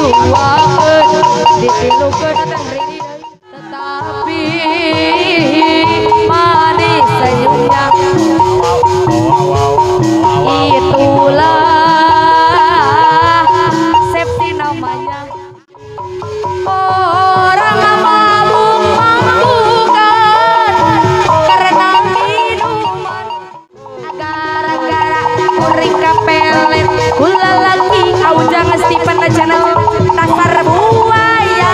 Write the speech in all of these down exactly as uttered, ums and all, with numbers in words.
diduakeun ditilukeun teh rini tetapi manis senyumnya itulah Septi namanya. Orang mabuk-mabukan karena minuman gara-gara kuring kapelet kula lagi aujang ngesti panajana dasar buaya.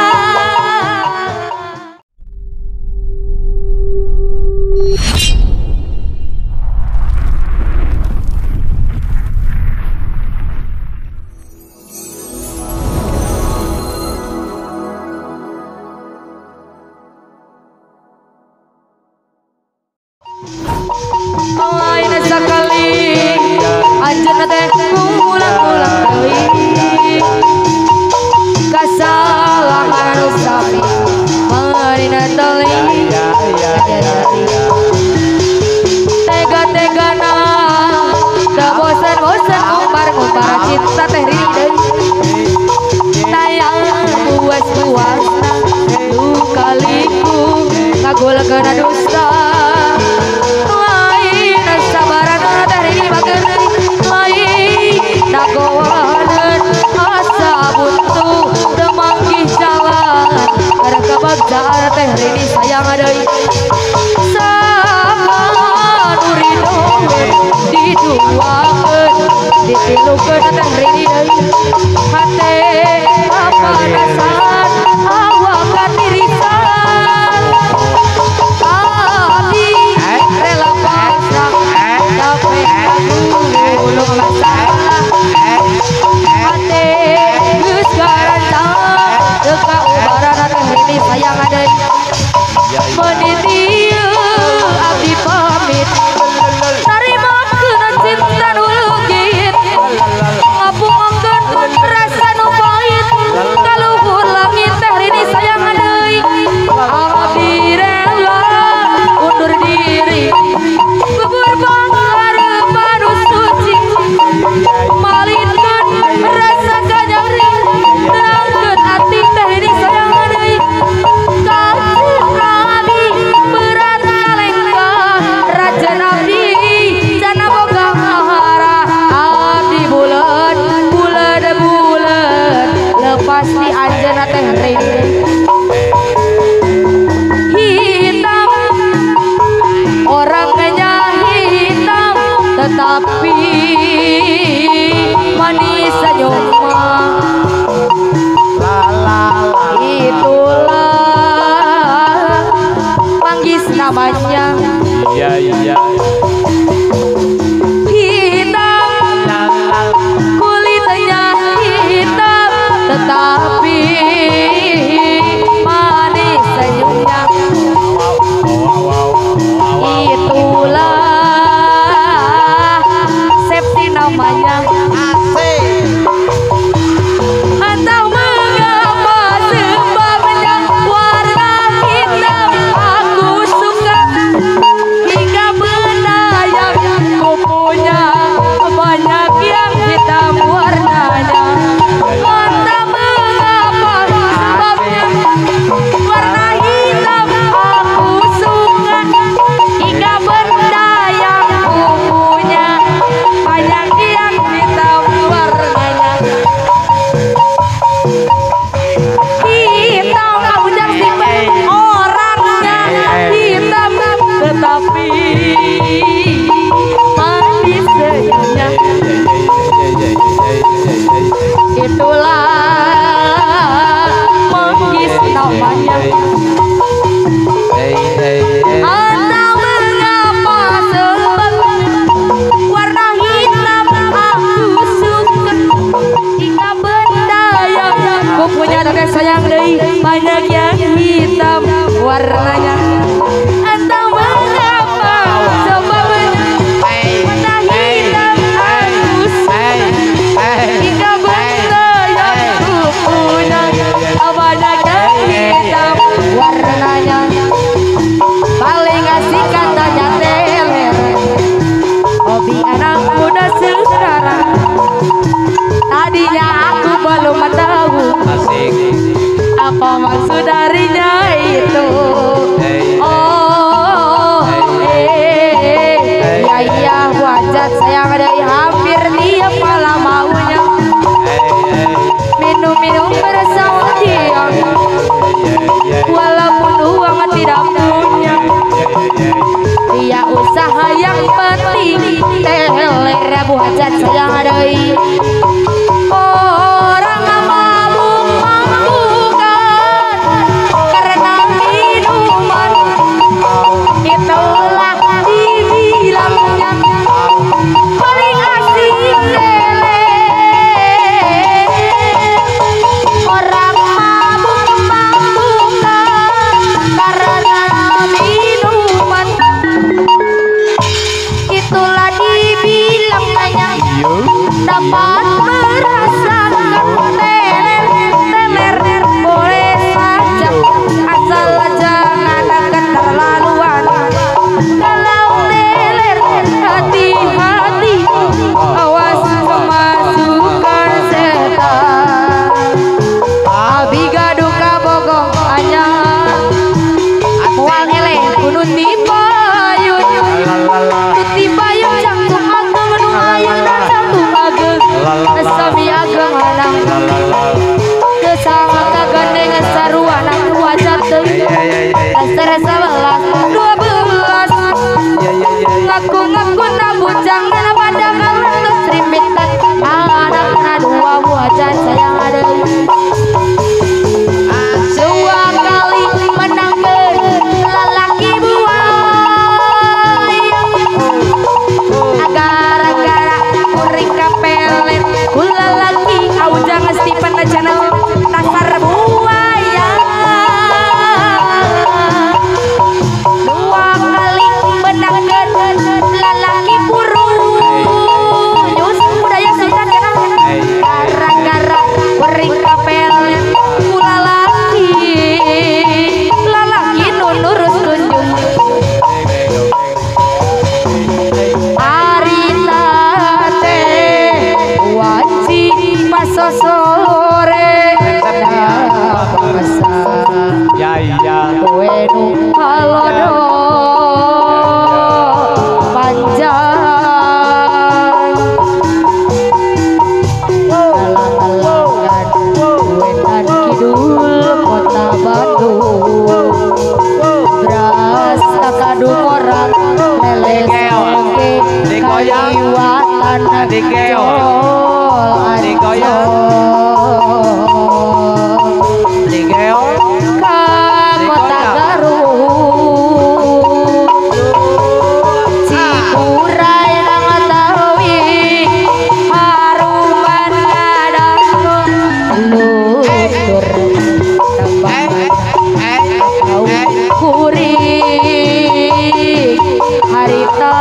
Lain sekali anjeunna teh ngulang-ulang deui kasalahan sami mangarina teuing tega-tegana teu bosen-bosen ngumbar-ngumbar cinta teh rini deui tayang puas-puasna lukaliku ngagolkeun dusta dagowaneun asa buntu demanggih jalan kada kabagdaan teh rini sayang deui sanurindoeun diduakeun ditilukeun teh rini deui hate kapanasan awak katirisan abdi rela pasrah capek gulung kasar sayang ada meniti abdi pamit narima kena cinta nulugit ngapungkeun rasa nu pahit kaluhur langit teh rini sayang deui abdi rela undur diri bubur pangarepa nu suci malikeun rasa kanyari nerangkeun ati teh rini sayang pasti anjeunna teh rini hitam orangnya hitam tetapi manis senyumnya itulah manggis namanya. Iya iya tetapi manis senyumnya itulah Septi namanya. Atau mengapa sebabnya warna hitam aku suka hingga benda yang ku punya banyak yang hitam warnanya. Warna hitam aku suka hingga benda yang ku punya banyak yang hitam di teler buajan sayang adai orang mabuk mabukkan karena minuman itulah dibilangnya paling asik lele orang mabuk mabukkan karena minuman itulah dibilangnya dapat merasakan teler teler boleh saja asal jangan keterlaluan kalau teler hati-hati awas kemasukan setan abi gaduh kabogong anyang wangele kudu tibayun tibayun jantung ageng nu ayang dan jantung ageng sami ageng hanang kesang kagandeng saruan aku wajat teuing rasa belas dua belas ngaku-ngaku na bujang na pada kalah terus rimitan anak-anak dua wajan sayang ada dua kali menangkan lalaki buaya agar-agar kuring kapelet kula laki aujang Stephen channel dasar buaya dua kali menangkan lalaki buru nyus budaya Sunda channel gara-gara kuring kapelet kula laki lalaki nu nurus kunjung arita teh wajib paso sore bangsa ya ya kowe nu halodo panjang alang-alangan wetan kidul kota Bandung beras kadung orang lele sengke kaliwatan jol ancol ka kota Garut Cikuray nang tawi haruman ngadangku lutur tembang kau kuring harita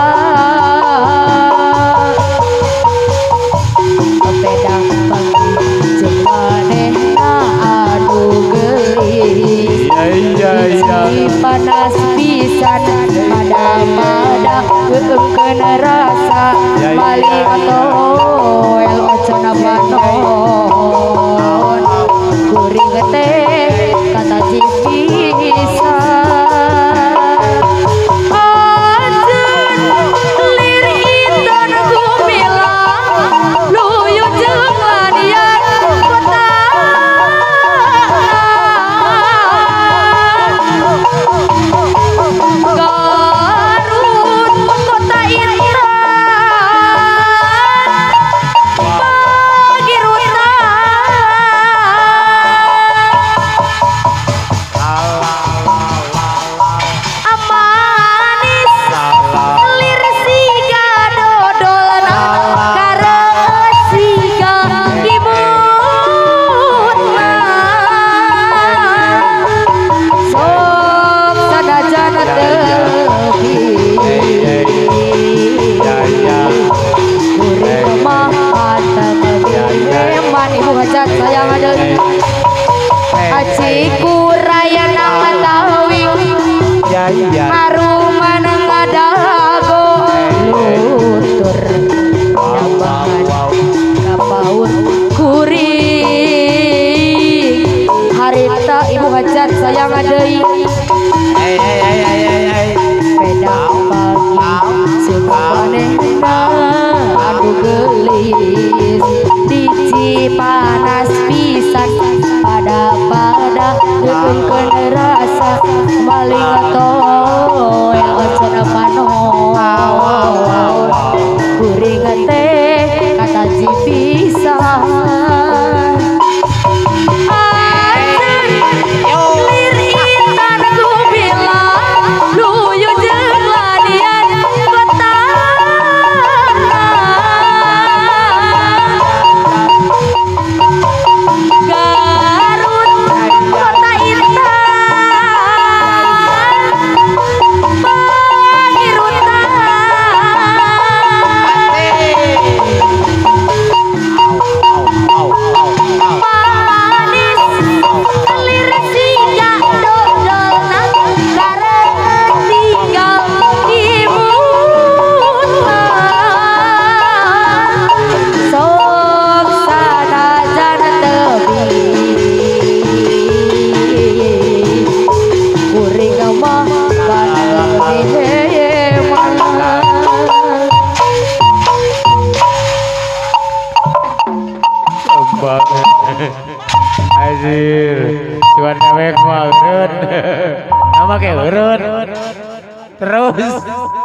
pedang pagi jemanehna anu gelis Isi panas pisan pada-pada keengkeun rasa balik atoel ocona panon kuring teh kata pisan ajeun lir inton gumilang luyu jeung ladian kota Garut kota Intan haruman ngadago lutur nyambangan kapaur kuring harita ibu hajat sayang adei pedang pagi sepanehna anu gelis di Cipanas pisan pada-pada keengkeun rasa maling atoel ocona panon saji bisa Azir, cuman namanya kemarin, nama kayak urut, terus.